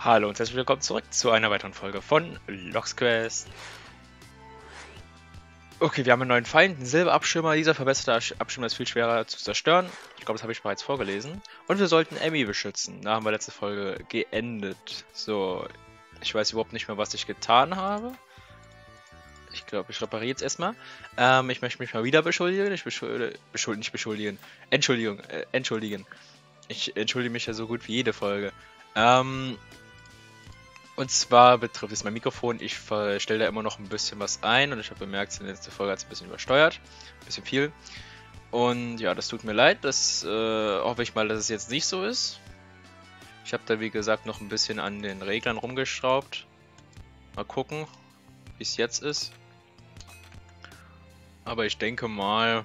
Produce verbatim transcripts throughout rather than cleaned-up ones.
Hallo und herzlich willkommen zurück zu einer weiteren Folge von Logs Quest. Okay, wir haben einen neuen Feind, einen Silberabschirmer. Dieser verbesserte Abschirmer ist viel schwerer zu zerstören. Ich glaube, das habe ich bereits vorgelesen. Und wir sollten Emmy beschützen. Da haben wir letzte Folge geendet. So, ich weiß überhaupt nicht mehr, was ich getan habe. Ich glaube, ich repariere jetzt erstmal. Ähm, ich möchte mich mal wieder beschuldigen. Ich beschuldige, beschuldigen, nicht beschuldigen. Entschuldigung, äh, entschuldigen. Ich entschuldige mich ja so gut wie jede Folge. Ähm... Und zwar betrifft es mein Mikrofon. Ich stelle da immer noch ein bisschen was ein und ich habe bemerkt, in der letzten Folge hat es ein bisschen übersteuert. Ein bisschen viel. Und ja, das tut mir leid. Das äh, hoffe ich mal, dass es jetzt nicht so ist. Ich habe da wie gesagt noch ein bisschen an den Reglern rumgeschraubt. Mal gucken, wie es jetzt ist. Aber ich denke mal...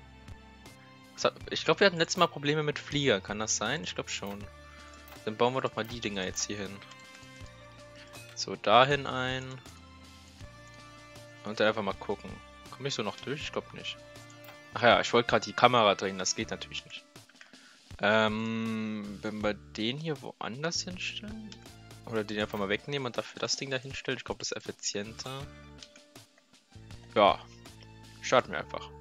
Ich glaube, wir hatten letztes Mal Probleme mit Flieger. Kann das sein? Ich glaube schon. Dann bauen wir doch mal die Dinger jetzt hier hin. So, dahin ein. Und dann einfach mal gucken. Komme ich so noch durch? Ich glaube nicht. Ach ja, ich wollte gerade die Kamera drehen. Das geht natürlich nicht. Ähm, wenn wir den hier woanders hinstellen? Oder den einfach mal wegnehmen und dafür das Ding da hinstellen? Ich glaube, das ist effizienter. Ja. Starten wir einfach.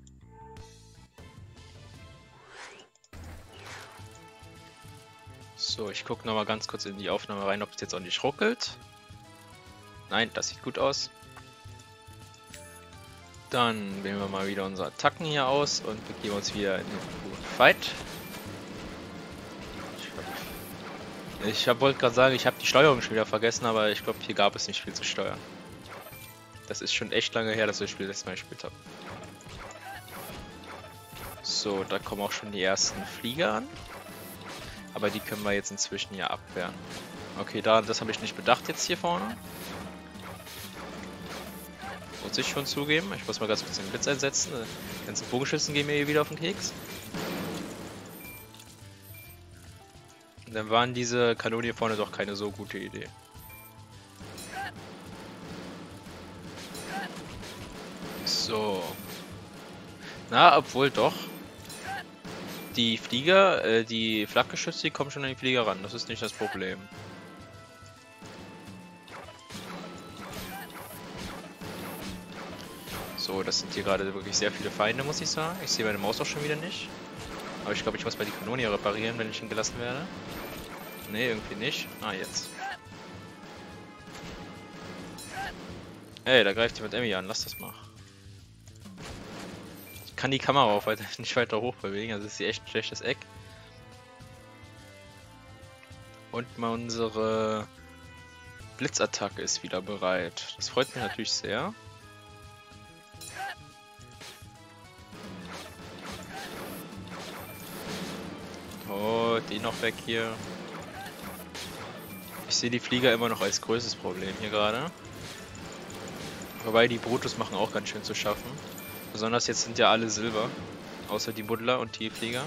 So, ich gucke nochmal ganz kurz in die Aufnahme rein, ob es jetzt auch nicht ruckelt. Nein, das sieht gut aus. Dann wählen wir mal wieder unsere Attacken hier aus und begeben uns wieder in den Fight. Ich hab, wollte gerade sagen, ich habe die Steuerung schon wieder vergessen, aber ich glaube, hier gab es nicht viel zu steuern. Das ist schon echt lange her, dass ich das Spiel letztes Mal gespielt habe. So, da kommen auch schon die ersten Flieger an. Aber die können wir jetzt inzwischen ja abwehren. Okay, da, das habe ich nicht bedacht jetzt hier vorne. Muss ich schon zugeben. Ich muss mal ganz kurz den Blitz einsetzen. Die ganzen Bogenschützen gehen mir hier wieder auf den Keks. Und dann waren diese Kanonen hier vorne doch keine so gute Idee. So. Na, obwohl doch. Die Flieger, äh, die Flakgeschütze, die kommen schon an die Flieger ran. Das ist nicht das Problem. So, das sind hier gerade wirklich sehr viele Feinde, muss ich sagen. Ich sehe meine Maus auch schon wieder nicht. Aber ich glaube, ich muss mal die Kanone hier reparieren, wenn ich ihn gelassen werde. Ne, irgendwie nicht. Ah, jetzt. Ey, da greift jemand Emmy an. Lass das mal. Ich kann die Kamera auch weiter, nicht weiter hoch bewegen. Also ist sie echt ein schlechtes Eck. Und mal unsere Blitzattacke ist wieder bereit. Das freut mich natürlich sehr. Oh, die noch weg hier. Ich sehe die Flieger immer noch als größtes Problem hier gerade. Wobei die Brutus machen auch ganz schön zu schaffen. Besonders jetzt sind ja alle Silber. Außer die Buddler und die Flieger.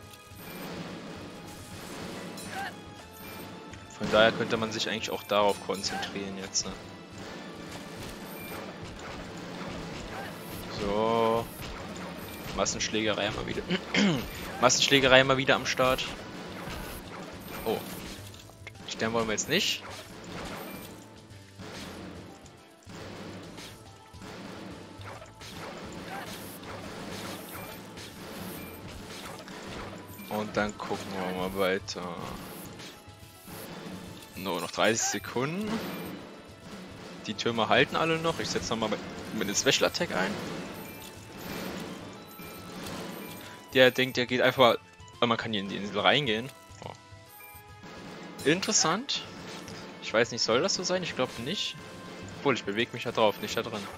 Von daher könnte man sich eigentlich auch darauf konzentrieren jetzt. Ne? So. Massenschlägerei mal wieder. Massenschlägerei mal wieder am Start. Oh. Sterben wollen wir jetzt nicht. Und dann gucken wir mal weiter. Nur noch dreißig Sekunden. Die Türme halten alle noch. Ich setze nochmal mit, mit dem Special Attack ein. Der denkt, der geht einfach... Man kann hier in die Insel reingehen. Oh. Interessant. Ich weiß nicht, soll das so sein? Ich glaube nicht. Obwohl, ich bewege mich da drauf, nicht da drin.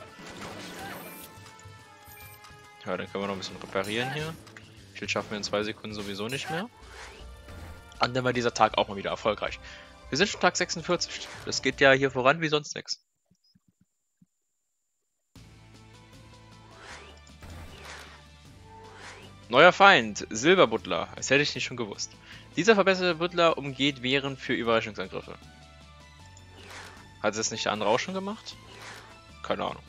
Ja, dann können wir noch ein bisschen reparieren hier. Schild schaffen wir in zwei Sekunden sowieso nicht mehr. Und dann war dieser Tag auch mal wieder erfolgreich. Wir sind schon Tag sechsundvierzig. Das geht ja hier voran wie sonst nichts. Neuer Feind, Silberbuddler. Das hätte ich nicht schon gewusst. Dieser verbesserte Buddler umgeht Wehren für Überraschungsangriffe. Hat es nicht der andere auch schon gemacht? Keine Ahnung.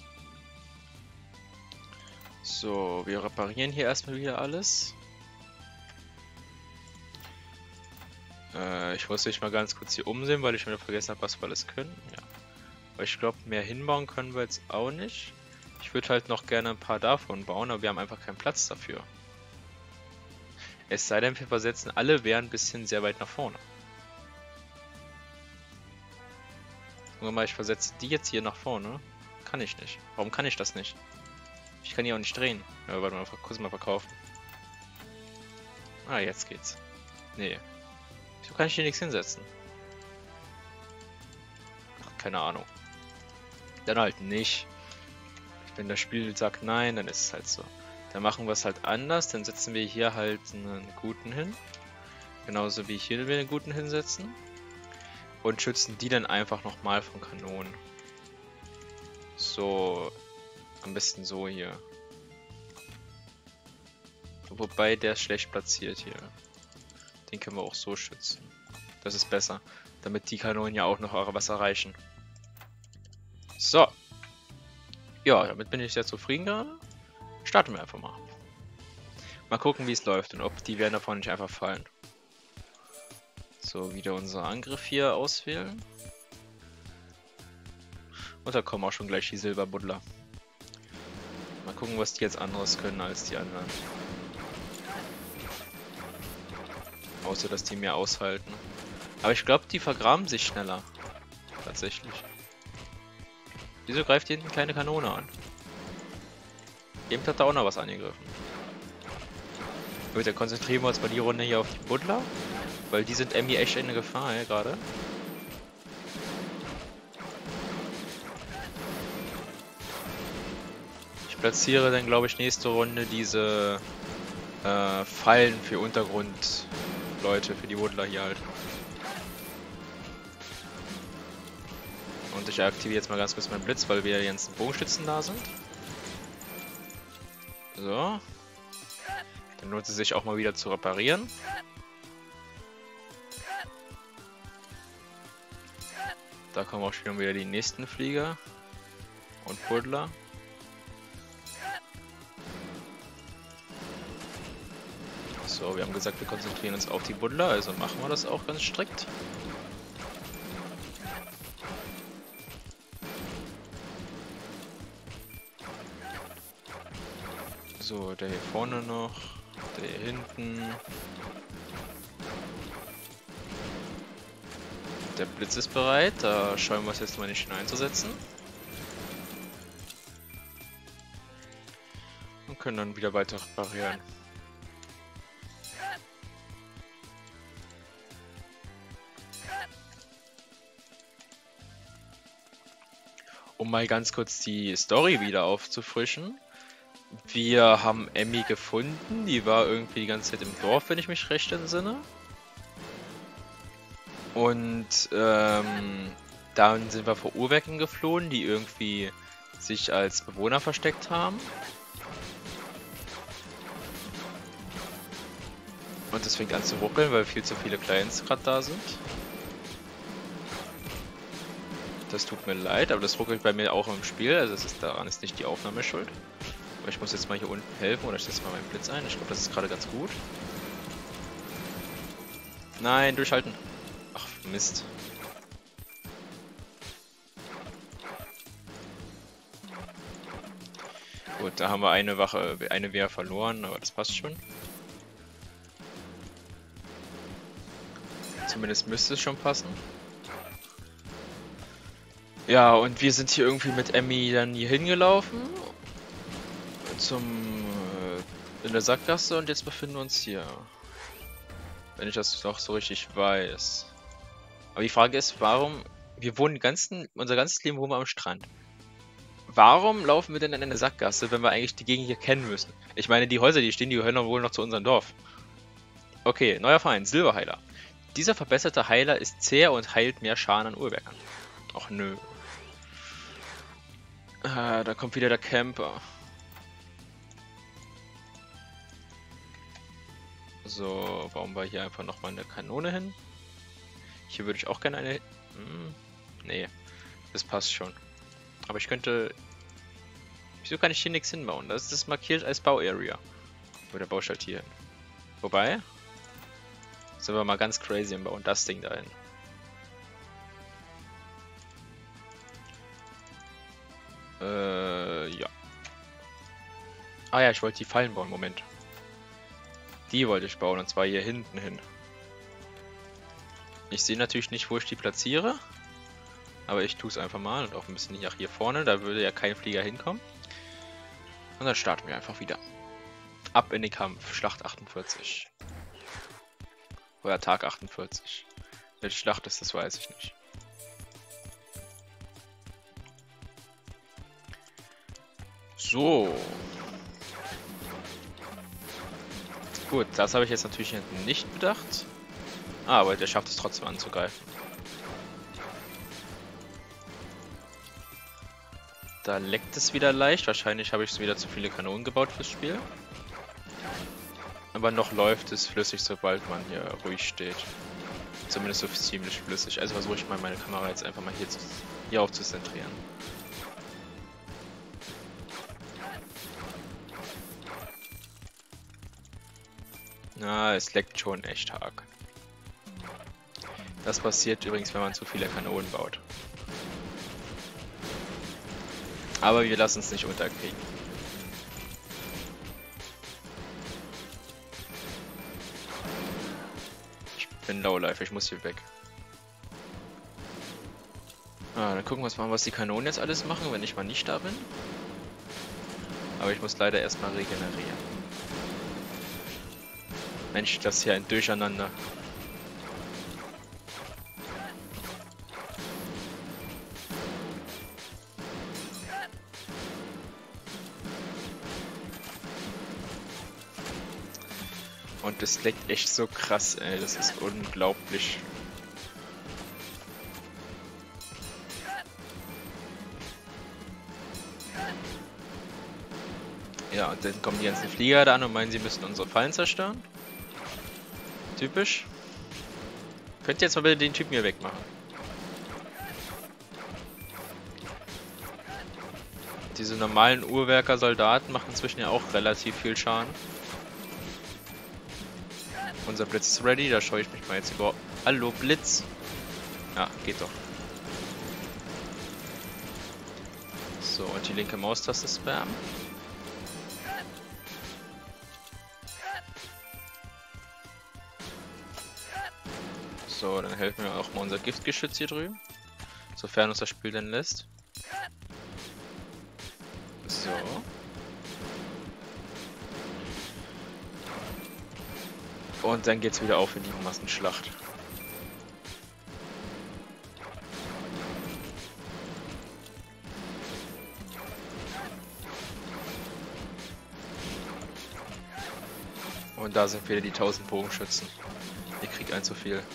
So, wir reparieren hier erstmal wieder alles. Äh, ich muss mich mal ganz kurz hier umsehen, weil ich schon wieder vergessen habe, was wir alles können. Ja. Aber ich glaube, mehr hinbauen können wir jetzt auch nicht. Ich würde halt noch gerne ein paar davon bauen, aber wir haben einfach keinen Platz dafür. Es sei denn, wir versetzen alle Wehren ein bisschen sehr weit nach vorne. Guck mal, ich versetze die jetzt hier nach vorne. Kann ich nicht. Warum kann ich das nicht? Ich kann die auch nicht drehen. Ja, warte mal, kurz mal verkaufen. Ah, jetzt geht's. Nee. Wieso kann ich hier nichts hinsetzen? Ach, keine Ahnung. Dann halt nicht. Wenn das Spiel sagt nein, dann ist es halt so. Dann machen wir es halt anders. Dann setzen wir hier halt einen guten hin. Genauso wie hier wir einen guten hinsetzen. Und schützen die dann einfach nochmal von Kanonen. So. Am besten so hier. Wobei der ist schlecht platziert hier. Den können wir auch so schützen. Das ist besser. Damit die Kanonen ja auch noch was erreichen. So. Ja, damit bin ich sehr zufrieden gerade. Starten wir einfach mal. Mal gucken, wie es läuft und ob die werden davon nicht einfach fallen. So, wieder unser Angriff hier auswählen. Und da kommen auch schon gleich die Silberbuddler. Mal gucken, was die jetzt anderes können als die anderen. Außer, dass die mehr aushalten. Aber ich glaube, die vergraben sich schneller. Tatsächlich. Wieso greift hier hinten keine Kanone an? Eben hat da auch noch was angegriffen. Gut, dann konzentrieren wir uns mal die Runde hier auf die Buddler. Weil die sind Emmy echt in der Gefahr, ja, gerade. Ich platziere dann, glaube ich, nächste Runde diese äh, Fallen für Untergrundleute, für die Buddler hier halt. Und ich aktiviere jetzt mal ganz kurz meinen Blitz, weil wir jetzt Bogenschützen da sind. So. Dann lohnt es sich auch mal wieder zu reparieren. Da kommen auch schon wieder die nächsten Flieger und Buddler. So, wir haben gesagt, wir konzentrieren uns auf die Buddler, also machen wir das auch ganz strikt. So, der hier vorne noch, der hier hinten. Der Blitz ist bereit, da schauen wir es jetzt mal nicht hineinzusetzen. Und können dann wieder weiter reparieren. Um mal ganz kurz die Story wieder aufzufrischen. Wir haben Emmy gefunden, die war irgendwie die ganze Zeit im Dorf, wenn ich mich recht entsinne. Und ähm, dann sind wir vor Uhrwerken geflohen, die irgendwie sich als Bewohner versteckt haben. Und es fängt an zu ruckeln, weil viel zu viele Clients gerade da sind. Das tut mir leid, aber das ruckelt bei mir auch im Spiel, also es ist daran ist nicht die Aufnahme schuld. Aber ich muss jetzt mal hier unten helfen oder ich setze mal meinen Blitz ein. Ich glaube, das ist gerade ganz gut. Nein, durchhalten. Ach, Mist. Gut, da haben wir eine Wache, eine Wehr verloren, aber das passt schon. Zumindest müsste es schon passen. Ja, und wir sind hier irgendwie mit Emmy dann hier hingelaufen. Zum... Äh, in der Sackgasse und jetzt befinden wir uns hier. Wenn ich das noch so richtig weiß. Aber die Frage ist, warum... Wir wohnen ganzen, unser ganzes Leben wohnen wir am Strand. Warum laufen wir denn in eine Sackgasse, wenn wir eigentlich die Gegend hier kennen müssen? Ich meine, die Häuser, die stehen, die gehören doch wohl noch zu unserem Dorf. Okay, neuer Feind, Silberheiler. Dieser verbesserte Heiler ist zäh und heilt mehr Schaden an Uhrwerkern. Och nö. Ah, da kommt wieder der Camper. So, bauen wir hier einfach nochmal eine Kanone hin. Hier würde ich auch gerne eine... Hm, nee, das passt schon. Aber ich könnte... Wieso kann ich hier nichts hinbauen? Das ist markiert als Bauarea. Oder baue ich halt hier hin. Wobei... Sind wir mal ganz crazy und bauen das Ding dahin. Äh, ja. Ah ja, ich wollte die Fallen bauen, Moment. Die wollte ich bauen, und zwar hier hinten hin. Ich sehe natürlich nicht, wo ich die platziere. Aber ich tue es einfach mal und auch ein bisschen nach hier vorne. Da würde ja kein Flieger hinkommen. Und dann starten wir einfach wieder. Ab in den Kampf. Schlacht achtundvierzig. Oder Tag achtundvierzig. Welche Schlacht ist, das weiß ich nicht. So. Gut, das habe ich jetzt natürlich nicht bedacht. Ah, aber der schafft es trotzdem anzugreifen. Da leckt es wieder leicht. Wahrscheinlich habe ich wieder zu viele Kanonen gebaut fürs Spiel. Aber noch läuft es flüssig, sobald man hier ruhig steht. Zumindest so ziemlich flüssig. Also versuche ich mal meine Kamera jetzt einfach mal hier, zu, hier auf zu zentrieren. Na, es leckt schon echt arg. Das passiert übrigens, wenn man zu viele Kanonen baut. Aber wir lassen es nicht unterkriegen. Ich bin Lowlife, ich muss hier weg. Ah, dann gucken wir uns mal an, was die Kanonen jetzt alles machen, wenn ich mal nicht da bin. Aber ich muss leider erstmal regenerieren. Mensch, das ist hier ein Durcheinander. Und das leckt echt so krass, ey. Das ist unglaublich. Ja, und dann kommen die ganzen Flieger da an und meinen, sie müssten unsere Fallen zerstören. Typisch. Könnt ihr jetzt mal bitte den Typen hier wegmachen? Diese normalen Uhrwerker-Soldaten machen inzwischen ja auch relativ viel Schaden. Unser Blitz ist ready, da scheue ich mich mal jetzt über. Hallo, Blitz! Ja, geht doch. So, und die linke Maustaste spammen. So, dann helfen wir auch mal unser Giftgeschütz hier drüben. Sofern uns das Spiel denn lässt. So. Und dann geht's wieder auf in die Massenschlacht. Und da sind wieder die tausend Bogenschützen. Ich krieg ein zu viel.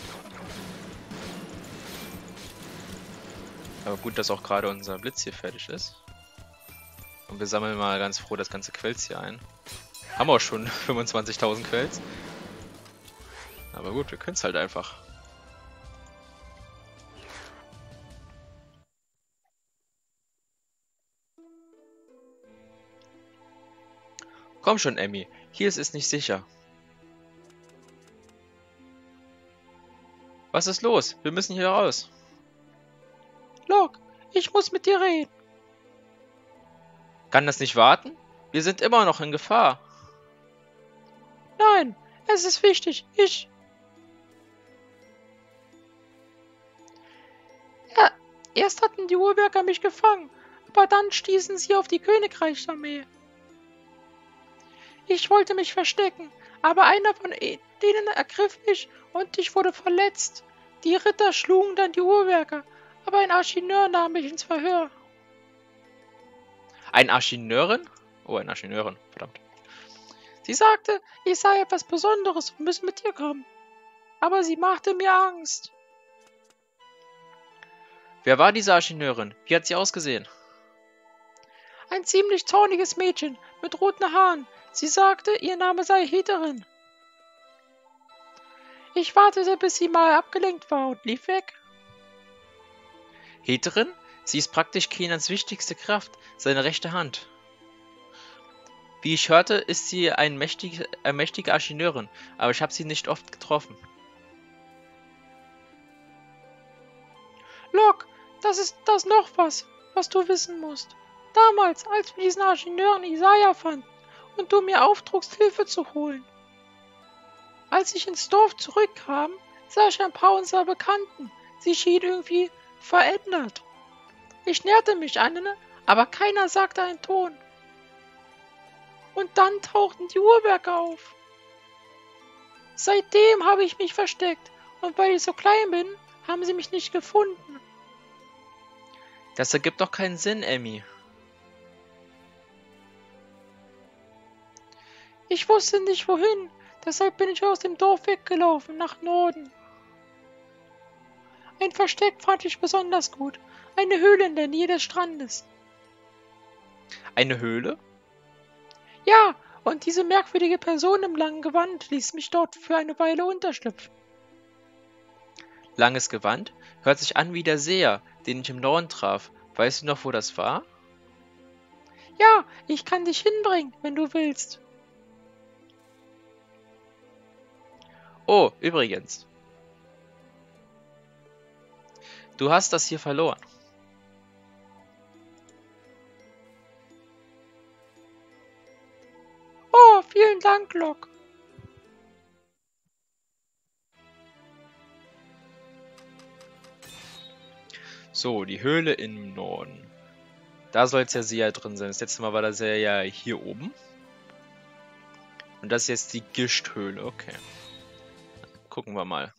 Aber gut, dass auch gerade unser Blitz hier fertig ist. Und wir sammeln mal ganz froh das ganze Quelz hier ein. Haben wir auch schon fünfundzwanzigtausend Quelz. Aber gut, wir können es halt einfach. Komm schon, Emmy. Hier ist es nicht sicher. Was ist los? Wir müssen hier raus. Locke, ich muss mit dir reden. Kann das nicht warten? Wir sind immer noch in Gefahr. Nein, es ist wichtig. Ich... Ja, erst hatten die Uhrwerker mich gefangen, aber dann stießen sie auf die Königreichsarmee. Ich wollte mich verstecken, aber einer von denen ergriff mich und ich wurde verletzt. Die Ritter schlugen dann die Uhrwerker, aber ein Archineur nahm mich ins Verhör. Ein Archineurin? Oh, ein Archineurin, verdammt. Sie sagte, ich sei etwas Besonderes und müsse mit dir kommen. Aber sie machte mir Angst. Wer war diese Archineurin? Wie hat sie ausgesehen? Ein ziemlich zorniges Mädchen mit roten Haaren. Sie sagte, ihr Name sei Heterin. Ich wartete, bis sie mal abgelenkt war und lief weg. Heterin? Sie ist praktisch Kenans wichtigste Kraft, seine rechte Hand. Wie ich hörte, ist sie ein mächtige, eine mächtige Archineurin, aber ich habe sie nicht oft getroffen. Das ist das noch was, was du wissen musst. Damals, als wir diesen Ingenieuren Isaiah fanden und du mir auftrugst, Hilfe zu holen. Als ich ins Dorf zurückkam, sah ich ein paar unserer Bekannten. Sie schienen irgendwie verändert. Ich näherte mich an, aber keiner sagte einen Ton. Und dann tauchten die Uhrwerke auf. Seitdem habe ich mich versteckt und weil ich so klein bin, haben sie mich nicht gefunden. Das ergibt doch keinen Sinn, Emmy. Ich wusste nicht wohin, deshalb bin ich aus dem Dorf weggelaufen, nach Norden. Ein Versteck fand ich besonders gut, eine Höhle in der Nähe des Strandes. Eine Höhle? Ja, und diese merkwürdige Person im langen Gewand ließ mich dort für eine Weile unterschlüpfen. Langes Gewand? Hört sich an wie der Seher, den ich im Norden traf. Weißt du noch, wo das war? Ja, ich kann dich hinbringen, wenn du willst. Oh, übrigens. Du hast das hier verloren. Oh, vielen Dank, Locke. So, die Höhle im Norden. Da soll es ja Seher drin sein. Das letzte Mal war der Seher ja hier oben. Und das ist jetzt die Gischt-Höhle. Okay. Gucken wir mal.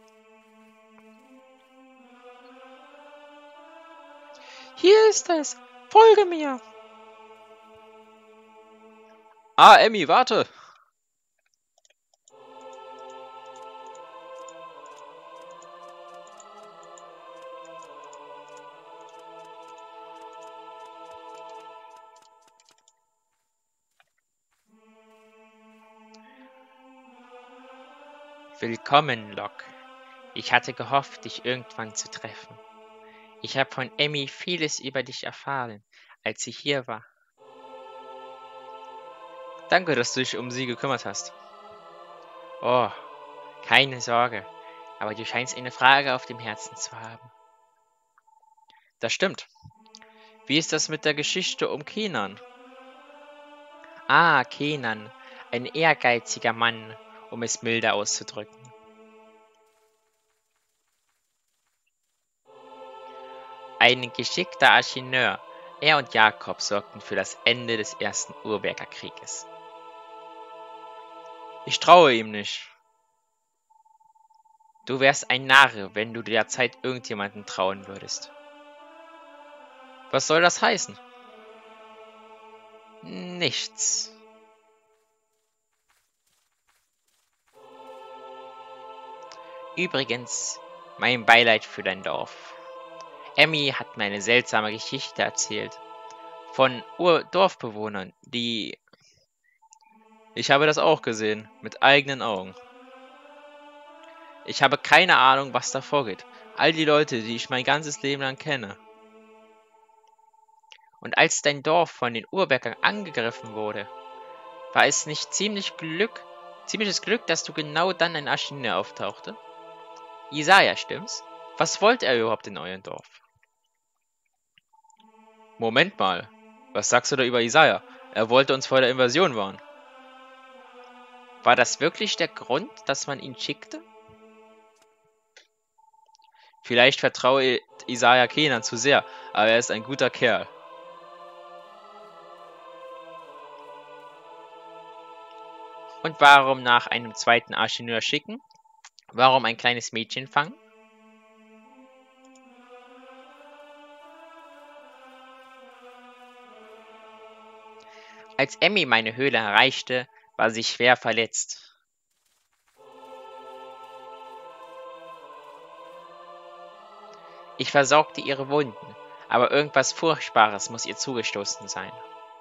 Hier ist es. Folge mir. Ah, Emmy, warte. Willkommen, Locke. Ich hatte gehofft, dich irgendwann zu treffen. Ich habe von Emmy vieles über dich erfahren, als sie hier war. Danke, dass du dich um sie gekümmert hast. Oh, keine Sorge, aber du scheinst eine Frage auf dem Herzen zu haben. Das stimmt. Wie ist das mit der Geschichte um Kenan? Ah, Kenan, ein ehrgeiziger Mann, um es milde auszudrücken. Ein geschickter Ingenieur. Er und Jakob sorgten für das Ende des ersten Uhrwerkerkrieges. Ich traue ihm nicht. Du wärst ein Narr, wenn du derzeit irgendjemanden trauen würdest. Was soll das heißen? Nichts. Übrigens, mein Beileid für dein Dorf. Emmy hat mir eine seltsame Geschichte erzählt. Von Ur- Dorfbewohnern, die... Ich habe das auch gesehen, mit eigenen Augen. Ich habe keine Ahnung, was da vorgeht. All die Leute, die ich mein ganzes Leben lang kenne. Und als dein Dorf von den Uhrwerkern angegriffen wurde, war es nicht ziemlich Glück, ziemliches Glück, dass du genau dann ein Ingenieur auftauchte? Isaiah, stimmt's? Was wollte er überhaupt in eurem Dorf? Moment mal, was sagst du da über Isaiah? Er wollte uns vor der Invasion warnen. War das wirklich der Grund, dass man ihn schickte? Vielleicht vertraue Isaiah Kenan zu sehr, aber er ist ein guter Kerl. Und warum nach einem zweiten Ingenieur schicken? Warum ein kleines Mädchen fangen? Als Emmy meine Höhle erreichte, war sie schwer verletzt. Ich versorgte ihre Wunden, aber irgendwas Furchtbares muss ihr zugestoßen sein.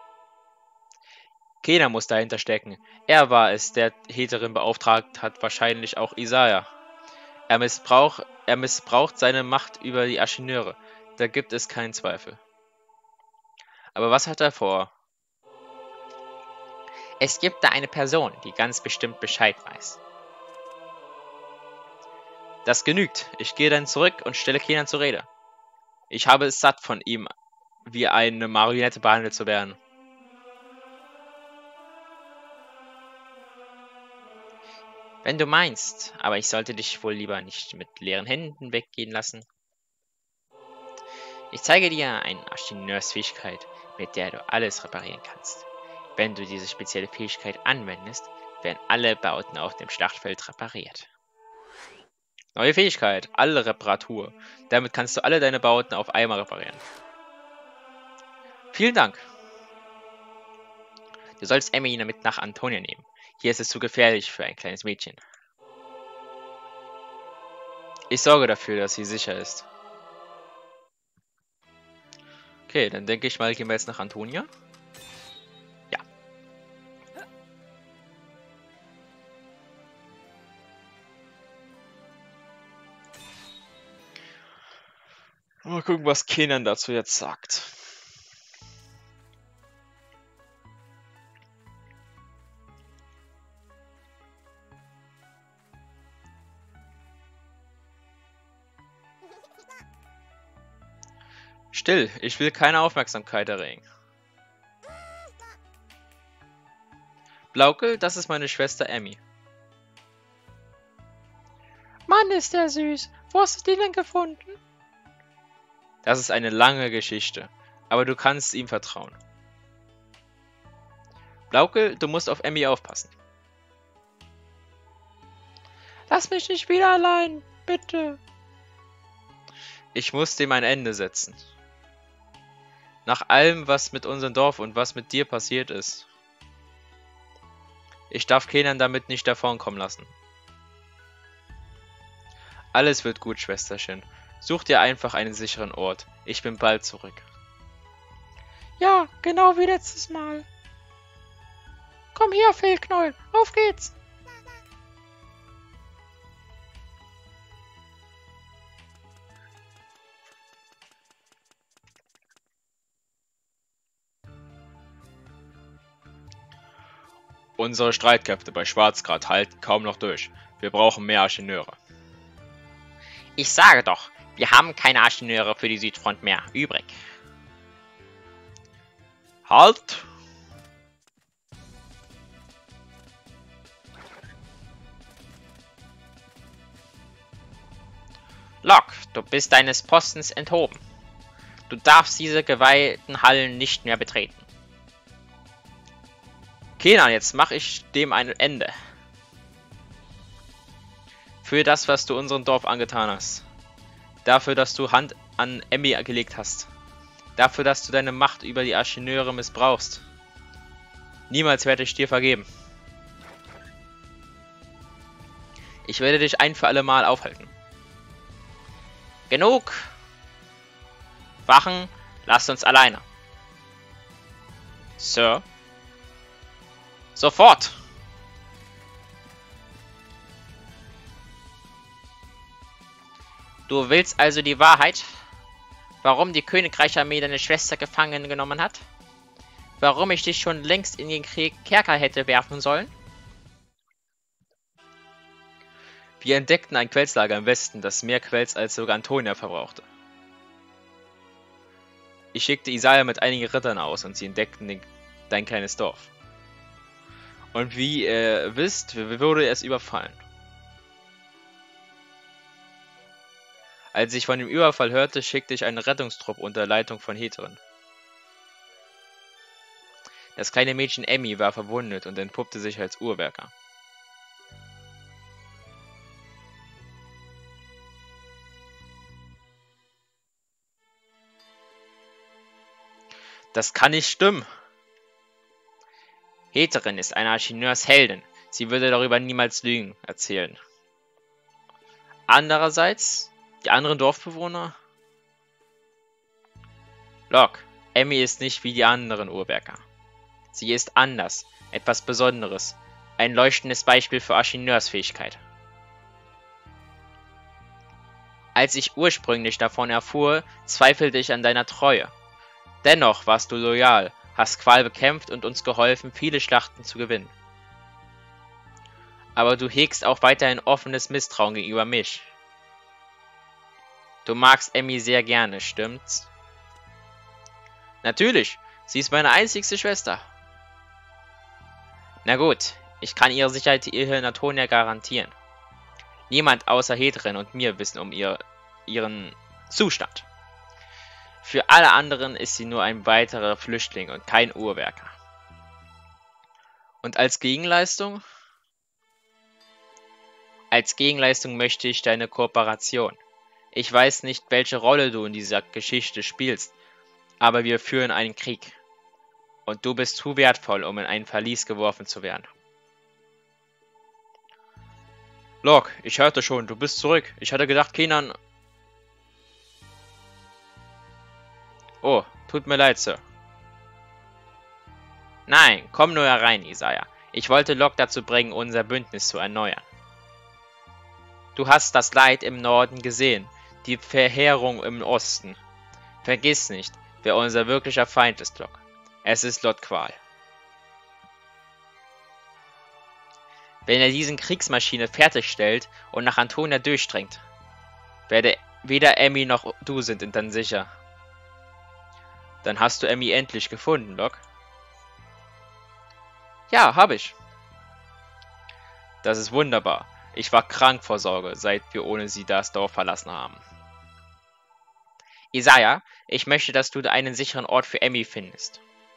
Kenan muss dahinter stecken. Er war es, der Heterin beauftragt hat, wahrscheinlich auch Isaiah. Er missbraucht, er missbraucht seine Macht über die Ingenieure. Da gibt es keinen Zweifel. Aber was hat er vor? Es gibt da eine Person, die ganz bestimmt Bescheid weiß. Das genügt. Ich gehe dann zurück und stelle Kenan zur Rede. Ich habe es satt, von ihm wie eine Marionette behandelt zu werden. Wenn du meinst, aber ich sollte dich wohl lieber nicht mit leeren Händen weggehen lassen. Ich zeige dir eine Ingenieursfähigkeit, mit der du alles reparieren kannst. Wenn du diese spezielle Fähigkeit anwendest, werden alle Bauten auf dem Schlachtfeld repariert. Neue Fähigkeit, alle Reparatur. Damit kannst du alle deine Bauten auf einmal reparieren. Vielen Dank. Du sollst Emmy mit nach Antonia nehmen. Hier ist es zu gefährlich für ein kleines Mädchen. Ich sorge dafür, dass sie sicher ist. Okay, dann denke ich mal, gehen wir jetzt nach Antonia. Ja. Mal gucken, was Kenan dazu jetzt sagt. Still, ich will keine Aufmerksamkeit erregen. Blaukel, das ist meine Schwester Emmy. Mann, ist der süß. Wo hast du die denn gefunden? Das ist eine lange Geschichte, aber du kannst ihm vertrauen. Blaukel, du musst auf Emmy aufpassen. Lass mich nicht wieder allein, bitte. Ich muss dem ein Ende setzen. Nach allem, was mit unserem Dorf und was mit dir passiert ist. Ich darf Kenan damit nicht davonkommen lassen. Alles wird gut, Schwesterchen. Such dir einfach einen sicheren Ort. Ich bin bald zurück. Ja, genau wie letztes Mal. Komm her, Fehlknäuel. Auf geht's. Unsere Streitkräfte bei Schwarzgrat halten kaum noch durch. Wir brauchen mehr Ingenieure. Ich sage doch, wir haben keine Ingenieure für die Südfront mehr übrig. Halt! Locke, du bist deines Postens enthoben. Du darfst diese geweihten Hallen nicht mehr betreten. Kenan, jetzt mache ich dem ein Ende. Für das, was du unserem Dorf angetan hast. Dafür, dass du Hand an Emmy gelegt hast. Dafür, dass du deine Macht über die Ingenieure missbrauchst. Niemals werde ich dir vergeben. Ich werde dich ein für alle Mal aufhalten. Genug! Wachen, lasst uns alleine. Sir? Sofort! Du willst also die Wahrheit? Warum die Königreich-Armee deine Schwester gefangen genommen hat? Warum ich dich schon längst in den Krieg Kerker hätte werfen sollen? Wir entdeckten ein Quellslager im Westen, das mehr Quells als sogar Antonia verbrauchte. Ich schickte Isaiah mit einigen Rittern aus und sie entdeckten den, dein kleines Dorf. Und wie ihr wisst, wurde es überfallen. Als ich von dem Überfall hörte, schickte ich einen Rettungstrupp unter Leitung von Heterin. Das kleine Mädchen Emmy war verwundet und entpuppte sich als Uhrwerker. Das kann nicht stimmen. Heterin ist eine Ingenieursheldin. Sie würde darüber niemals Lügen erzählen. Andererseits, die anderen Dorfbewohner? Locke, Emmy ist nicht wie die anderen Uhrwerker. Sie ist anders, etwas Besonderes, ein leuchtendes Beispiel für Ingenieursfähigkeit. Als ich ursprünglich davon erfuhr, zweifelte ich an deiner Treue. Dennoch warst du loyal, hast Qual bekämpft und uns geholfen, viele Schlachten zu gewinnen. Aber du hegst auch weiterhin offenes Misstrauen gegenüber mich. Du magst Emmy sehr gerne, stimmt's? Natürlich, sie ist meine einzigste Schwester. Na gut, ich kann ihre Sicherheit hier in Antonia garantieren. Niemand außer Hedren und mir wissen um ihr, ihren Zustand. Für alle anderen ist sie nur ein weiterer Flüchtling und kein Uhrwerker. Und als Gegenleistung? Als Gegenleistung möchte ich deine Kooperation. Ich weiß nicht, welche Rolle du in dieser Geschichte spielst, aber wir führen einen Krieg. Und du bist zu wertvoll, um in ein Verlies geworfen zu werden. Locke, ich hörte schon, du bist zurück. Ich hatte gedacht, Kenan... Oh, tut mir leid, Sir. Nein, komm nur herein, Isaiah. Ich wollte Locke dazu bringen, unser Bündnis zu erneuern. Du hast das Leid im Norden gesehen, die Verheerung im Osten. Vergiss nicht, wer unser wirklicher Feind ist, Locke. Es ist Lord Qual. Wenn er diesen Kriegsmaschine fertigstellt und nach Antonia durchdringt, werde weder Emmy noch du sind dann sicher. Dann hast du Emmy endlich gefunden, Locke. Ja, habe ich. Das ist wunderbar. Ich war krank vor Sorge, seit wir ohne sie das Dorf verlassen haben. Isaiah, ich möchte, dass du einen sicheren Ort für Emmy findest.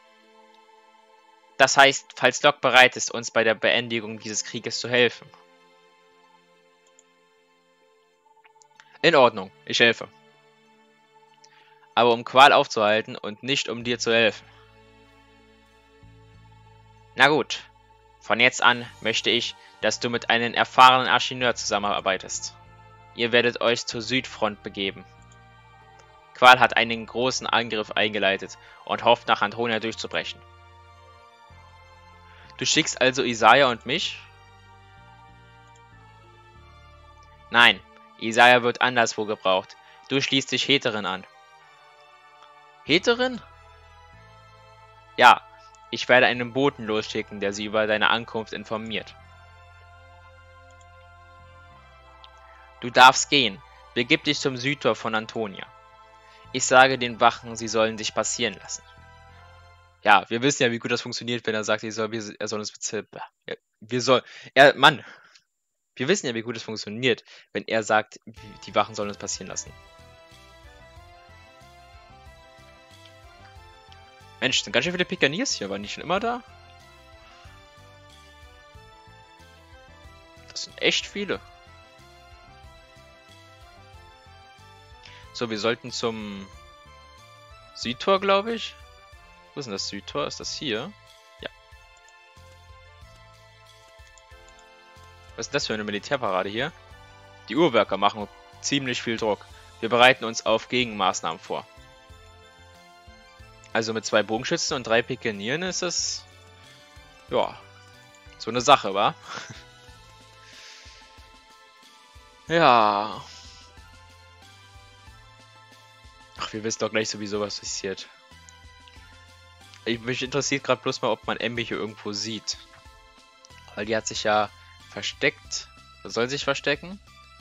Das heißt, falls Locke bereit ist, uns bei der Beendigung dieses Krieges zu helfen. In Ordnung, ich helfe. Aber um Qual aufzuhalten und nicht um dir zu helfen. Na gut, von jetzt an möchte ich, dass du mit einem erfahrenen Archineur zusammenarbeitest. Ihr werdet euch zur Südfront begeben. Qual hat einen großen Angriff eingeleitet und hofft, nach Antonia durchzubrechen. Du schickst also Isaiah und mich? Nein, Isaiah wird anderswo gebraucht. Du schließt dich Heterin an. Heterin? Ja, ich werde einen Boten losschicken, der sie über deine Ankunft informiert. Du darfst gehen. Begib dich zum Südtor von Antonia. Ich sage den Wachen, sie sollen dich passieren lassen. Ja, wir wissen ja, wie gut das funktioniert, wenn er sagt, er soll, er soll uns bezirken. Ja, wir soll, er, Mann, wir wissen ja, wie gut es funktioniert, wenn er sagt, die Wachen sollen uns passieren lassen. Mensch, sind ganz schön viele Pikaniers hier, waren die schon immer da? Das sind echt viele. So, wir sollten zum Südtor, glaube ich. Wo ist denn das Südtor? Ist das hier? Ja. Was ist das für eine Militärparade hier? Die Uhrwerker machen ziemlich viel Druck. Wir bereiten uns auf Gegenmaßnahmen vor. Also mit zwei Bogenschützen und drei Pikenieren ist das... Ja, so eine Sache, wa? Ja. Ach, wir wissen doch gleich sowieso, was passiert. Ich, mich interessiert gerade bloß mal, ob man Emmy hier irgendwo sieht. Weil die hat sich ja versteckt. Oder soll sich verstecken.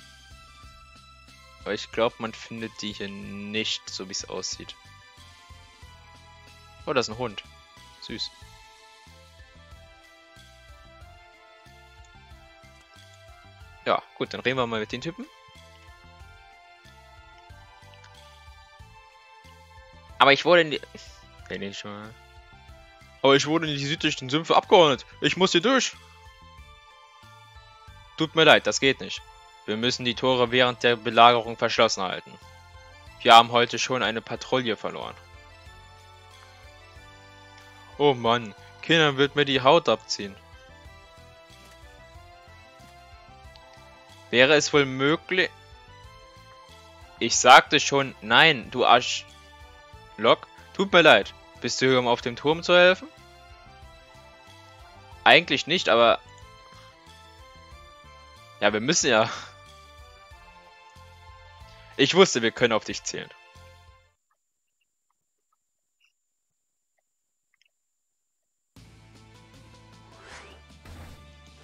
Aber ich glaube, man findet die hier nicht, so wie es aussieht. Oh, das ist ein Hund. Süß. Ja, gut, dann reden wir mal mit den Typen. Aber ich wurde in die... Nee, nee, schon mal. Aber ich wurde in die südlichen Sümpfe abgeordnet. Ich muss hier durch. Tut mir leid, das geht nicht. Wir müssen die Tore während der Belagerung verschlossen halten. Wir haben heute schon eine Patrouille verloren. Oh Mann, Kenan wird mir die Haut abziehen. Wäre es wohl möglich... Ich sagte schon, nein, du Arsch... Locke, tut mir leid. Bist du hier, um auf dem Turm zu helfen? Eigentlich nicht, aber... Ja, wir müssen ja... Ich wusste, wir können auf dich zählen.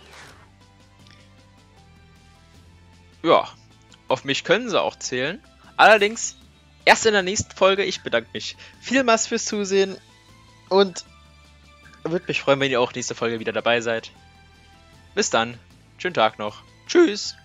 Ja, auf mich können sie auch zählen, Allerdings erst in der nächsten Folge. Ich bedanke mich vielmals fürs Zusehen und würde mich freuen, wenn ihr auch nächste Folge wieder dabei seid. Bis dann. Schönen Tag noch. Tschüss.